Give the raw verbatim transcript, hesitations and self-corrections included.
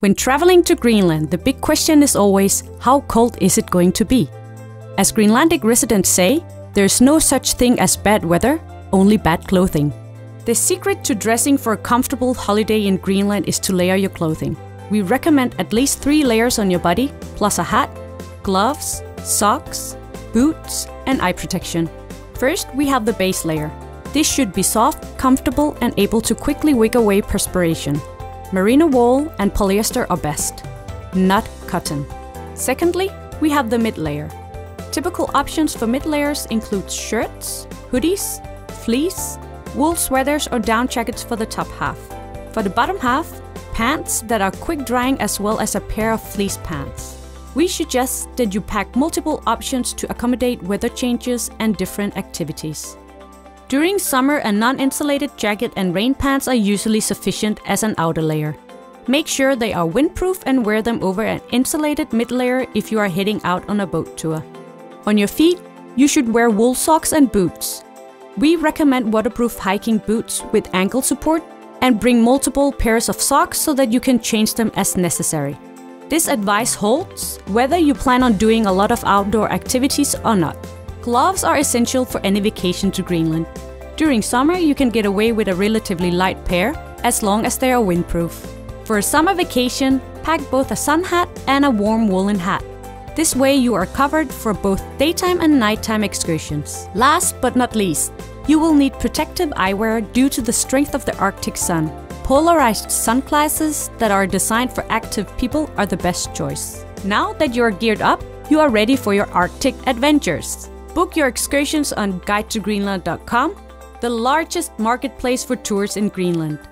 When traveling to Greenland, the big question is always, how cold is it going to be? As Greenlandic residents say, there's no such thing as bad weather, only bad clothing. The secret to dressing for a comfortable holiday in Greenland is to layer your clothing. We recommend at least three layers on your body, plus a hat, gloves, socks, boots, and eye protection. First, we have the base layer. This should be soft, comfortable, and able to quickly wick away perspiration. Merino wool and polyester are best, not cotton. Secondly, we have the mid layer. Typical options for mid layers include shirts, hoodies, fleece, wool sweaters or down jackets for the top half. For the bottom half, pants that are quick drying as well as a pair of fleece pants. We suggest that you pack multiple options to accommodate weather changes and different activities. During summer, a non-insulated jacket and rain pants are usually sufficient as an outer layer. Make sure they are windproof and wear them over an insulated mid-layer if you are heading out on a boat tour. On your feet, you should wear wool socks and boots. We recommend waterproof hiking boots with ankle support and bring multiple pairs of socks so that you can change them as necessary. This advice holds whether you plan on doing a lot of outdoor activities or not. Gloves are essential for any vacation to Greenland. During summer, you can get away with a relatively light pair as long as they are windproof. For a summer vacation, pack both a sun hat and a warm woolen hat. This way you are covered for both daytime and nighttime excursions. Last but not least, you will need protective eyewear due to the strength of the Arctic sun. Polarized sunglasses that are designed for active people are the best choice. Now that you are geared up, you are ready for your Arctic adventures. Book your excursions on guide to greenland dot com, the largest marketplace for tours in Greenland.